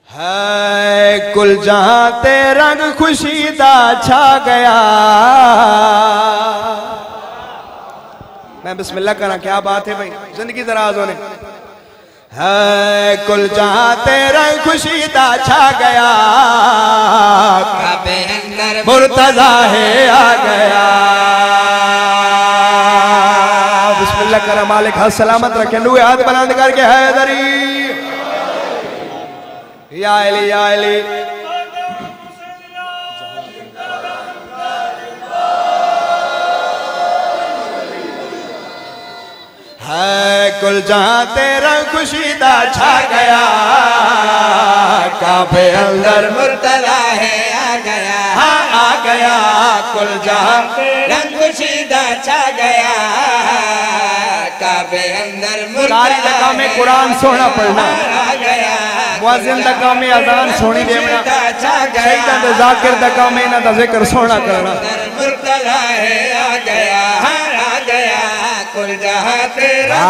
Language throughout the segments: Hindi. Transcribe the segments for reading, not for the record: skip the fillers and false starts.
है कुल जहां ते रंग खुशी दा छा गया। मैं बिस्मिल्लाह करा, क्या बात है भाई, जिंदगी दराज होने। है कुल जहां ते रंग खुशी दा छा गया, काबे अंदर मुर्तजा है आ गया। बिस्मिल्लाह करा, मालिक हाथ सलामत रखे, लुए हाथ बुलंद करके हैदरी या अली या अली। है कुल जहां तेरा खुशी दा छा गया, काबे अंदर मुर्तजा है आ गया। हाँ आ गया। कुल जहां रंग खुशी दा छा गया, काबे अंदर कारी दका में कुरान सोना पढ़ना, आ गया। मुअज्जिन दका में अजान सोनी देवना, शहीदां दे जाकिर दका में इन्हां दा जिक्र सोना करना। मुर्तजा है आ गया, आ गया। कुल जहां तेरा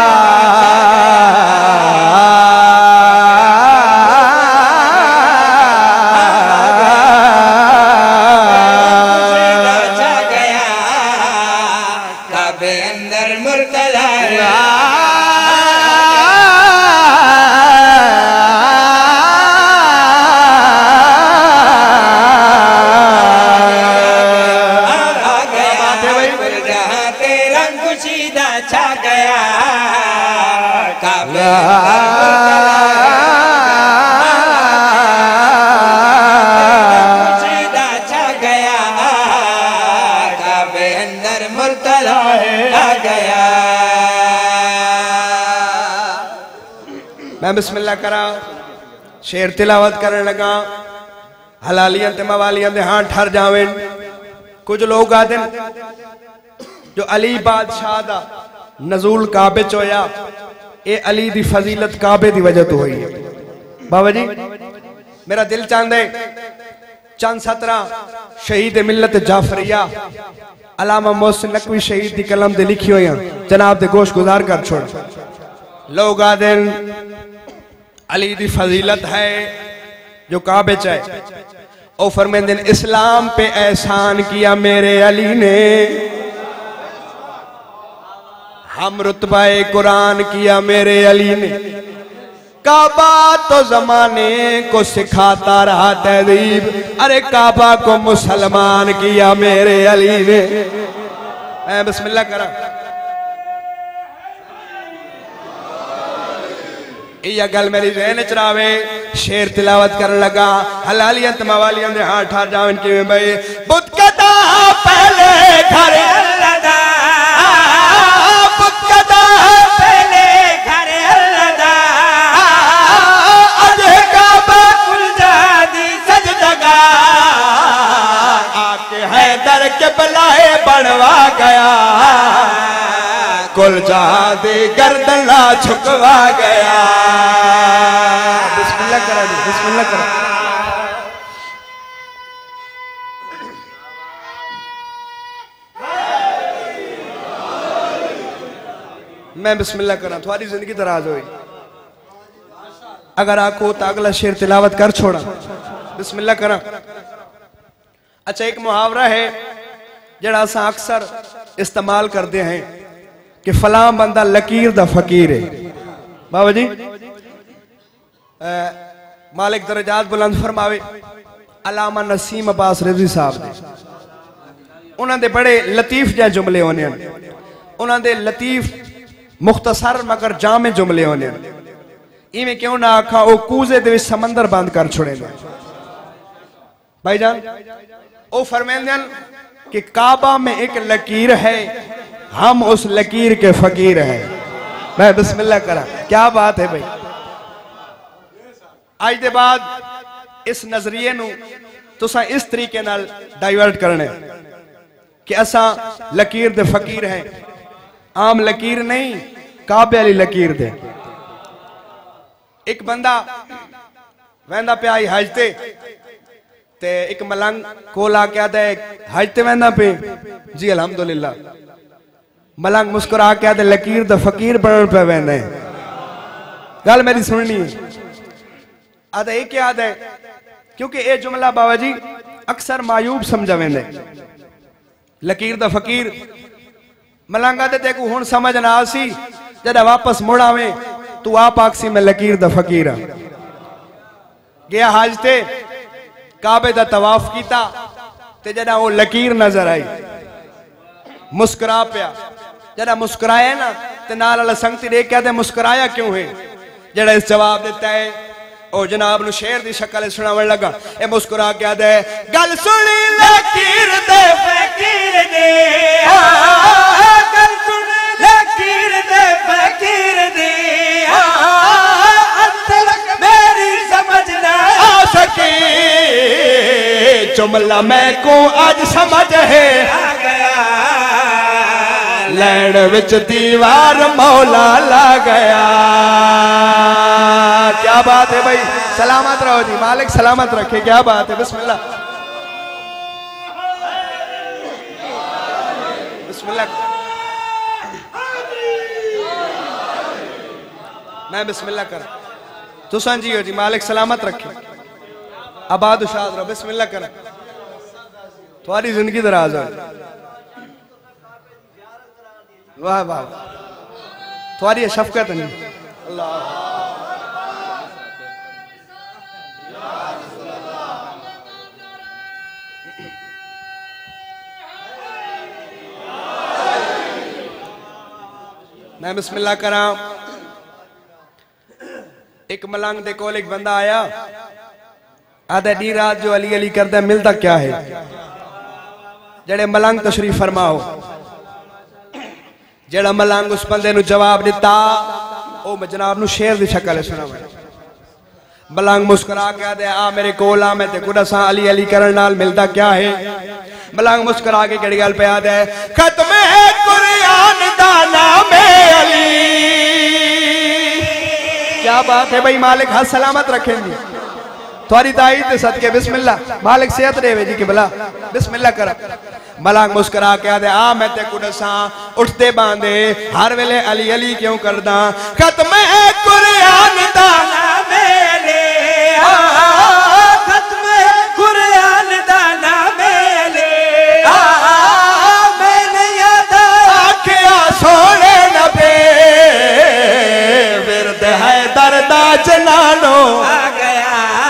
छा गया, काबे अंदर मुर्तजा है। छा गया, काबे छा गया, काबे अंदर मुर्तजा आ गया। मैं बिस्मिल्लाह करा, शेर तिलावत करने लगा। हलालियां ते मवालियां दे हाथ ठर जावें। कुछ लोग आते जो अली बादशाह दा नजूल काबे च होया, ए अली दी फजीलत काबे दी वजह तो हुई है। बाबा जी मेरा दिल चाहता है चंद 17 शहीद मिलत जाफरिया अलामा मोहसिन नकवी शहीद दी कलम दे लिखी हुई जनाब दे गोश गुजार कर छोड़। लोग आदे अली दी फजीलत है जो काबे च है। ओ फरमाते हैं इस्लाम पे एहसान किया मेरे अली ने, हम रुतबाए कुरान किया मेरे अली ने। काबा तो जमाने को सिखाता रहा तहजीब, अरे काबा को मुसलमान किया मेरे अली ने। मैं बिस्मिल्लाह करा, यह गल मेरी ज़हन च रहे। शेर तिलावत कर लगा। हलालियां तमावालियां दे हाथ ठार जावन कि भाई बुत कदा पहले घर अल्लाह के बलाए बनवा गया, कुल जहां दी गर्दना झुकवा गया। बिस्मिल्लाह करा, बिस्मिल्लाह करा। मैं बिस्मिल्लाह करा, तुम्हारी जिंदगी दराज हुई। अगर आपको तो अगला शेर तिलावत कर छोड़ा। बिस्मिल्लाह करा। अच्छा, एक मुहावरा है जड़ा असा अक्सर इस्तेमाल करते हैं कि फलां बंदा लकीर दा फकीर है। बाबा जी मालिक दरजात बुलंद फरमावे। अलामा नसीम अब्बास रिजवी साहब ने उन्होंने बड़े लतीफ जै जुमले होने, उन्होंने लतीफ मुख्तसर मगर जामे जुमले होने। इवें क्यों ना आखा वो कूजे दे समंदर बंद कर छोड़े। भाईजान ओ फरमाते कि काबा में एक लकीर है, हम उस लकीर के फकीर हैं। मैं बिस्मिल्लाह करा, क्या बात है भाई। आज के बाद इस नजरिए नू तुसा इस तरीके नाल डाइवर्ट करने कि असा लकीर दे फकीर हैं, आम लकीर नहीं, काबे वाली लकीर दे। एक बंदा वहदा पिया हज ते एक मलंग कोल आके आदा हज ते वहदा पे जी अल्हम्दुलिल्लाह। मलंग मुस्कुरा के आदे लकीर दा फकीर बनन पे वहदा है। गल मेरी सुननी है। आदा एक याद है क्योंकि ये जुमला बाबा जी अक्सर मायूब समझा वेंदे लकीर दा फकीर मलंगा ते तेकू हुण समझ ना आसी जदा वापस मुड़ आवे तू आप आखसी मैं लकीर दा फकीर हां गया हज ते काबे दा तवाफ कीता ते जदा वो लकीर नजर आई मुस्कुरा पिया जदा मुस्कुराया ना ते नाल वाला संगती देख के मुस्कुराया क्यों है जड़ा इस जवाब देता है ओ जनाब नु शेर दी शक्ल सुनावन लगा ए मुस्कुरा के आदे गल सुनी लकीर दे फकीर दे गल सुन लकीर दे फकीर दे अंतलक मेरी समझ ना आ सकी जुमला मैं को आज समझ है आ गया लैंड विच दीवार मौला ला गया। क्या बात है भाई, सलामत रहो जी, मालिक सलामत रखे। क्या बात है, बिस्मिल्लाह बिस्मिल्लाह। मैं बिस्मिल्लाह कर तो समझियो जी, मालिक सलामत रखे, आबाद उशाद रहो। बिस्मिल्लाह कर, तुम्हारी जिंदगी दराज हो। वाह वाह, तुम्हारी शफकत नहीं। अल्लाह मैं बिस्मिल्लाह करा। एक मलंग दे कोल एक बंदा आया, आधा दी रात जो अली अली करता है, मिलता क्या है? जड़े मलंग तशरीफ फरमाओ। जड़ा मलंग उस बंदे नु जवाब दिता, ओ मैं जनाब नु शेर दी शक्ल सुना। मलंग मुस्कुरा के आदे आ मेरे कोल आ, मैं ते कुड़ा सा अली अली करन नाल मिलता क्या है? मलंग मुस्कुरा के केड़ी गल पे आदे खत्म है कुरान दा नाम अली। क्या बात है भाई, मालिक हाथ सलामत रखेंगे थोड़ी ताई ते सदके। बिस्मिल्लाह, मालिक सेहत देवे जी कि भला। बिस्मिल्लाह कर। मलंग मुस्कुरा के आदे आ मैं ते कुड़सा उठते बांधे हर वेले अली अली क्यों करदा? खत्म है कुरान दा नाम अली, खत्म है कुरान दा नाम अली। मैंने याद आखिया सोने नबी विरद है दर्दा जनानो आ गया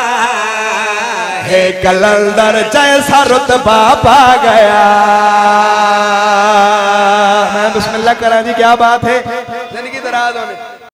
है कलंदर जैसा रुतबा पा गया। मैं बिस्मिल्लाह करा जी। क्या बात है, जिंदगी दराज होने।